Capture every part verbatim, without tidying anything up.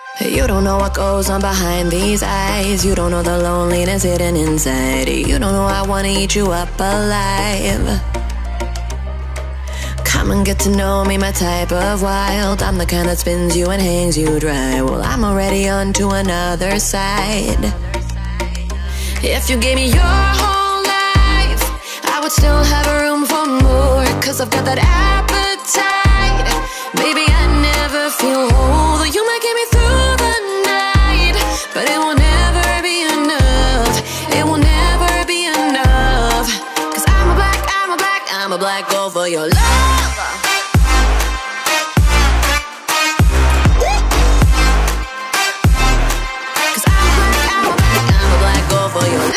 You don't know what goes on behind these eyes. You don't know the loneliness hidden inside. You don't know I wanna eat you up alive. Come and get to know me, my type of wild. I'm the kind that spins you and hangs you dry. Well, I'm already on to another side. If you gave me your whole life, I would still have room for more. Cause I've got that appetite. Baby, I never feel whole. Though you might get me through the night, but it will never be enough. It will never be enough. Cause I'm a black, I'm a black, I'm a black girl for your love. Cause I'm a black, I'm a black, I'm a black girl for your love.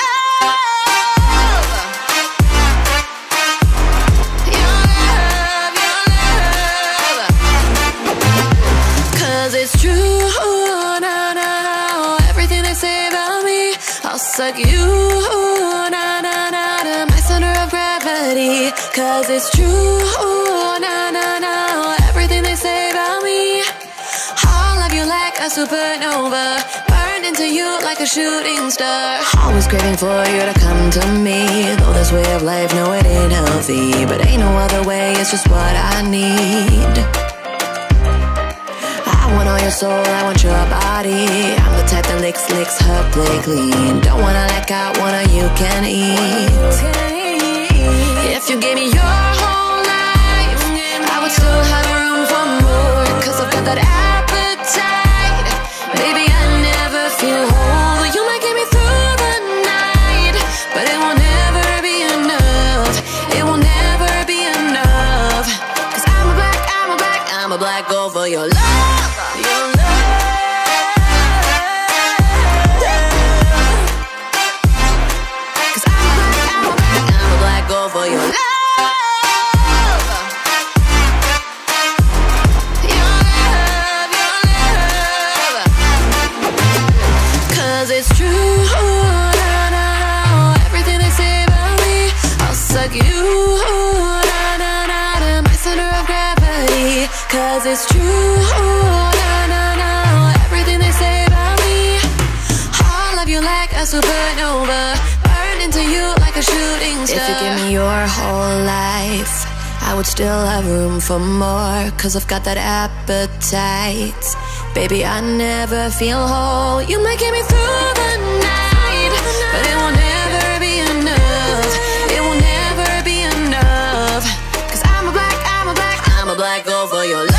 It's true, no, no, no. Everything they say about me, I'll suck you, no, no, no, to my center of gravity. Cause it's true, no, no, no. Everything they say about me, I'll love you like a supernova, burned into you like a shooting star. Always craving for you to come to me. Though this way of life, no, it ain't healthy, but ain't no other way, it's just what I need. I want all your soul, I want your body. I'm the type that licks, licks her plate clean. Don't wanna let go, wanna you can eat. If you gave me your whole life, I would still have room for more. Cause I've got that appetite. Baby, I never feel whole. You might get me through the night, but it will never be enough. It will never be enough. Cause I'm a black, I'm a black, I'm a black girl for your love. Your love. Cause I'm a black, I'm a black, I'm a black girl for your love. Your love, your love. Cause it's true, no, no, no. Everything they say about me, I'll suck you, no, no, no, to my center of gravity. Cause it's true, like a supernova, burned into you like a shooting star. If you give me your whole life, I would still have room for more. Cause I've got that appetite. Baby, I never feel whole. You might get me through the night, but it will never be enough. It will never be enough. Cause I'm a black, I'm a black, I'm a black girl for your life.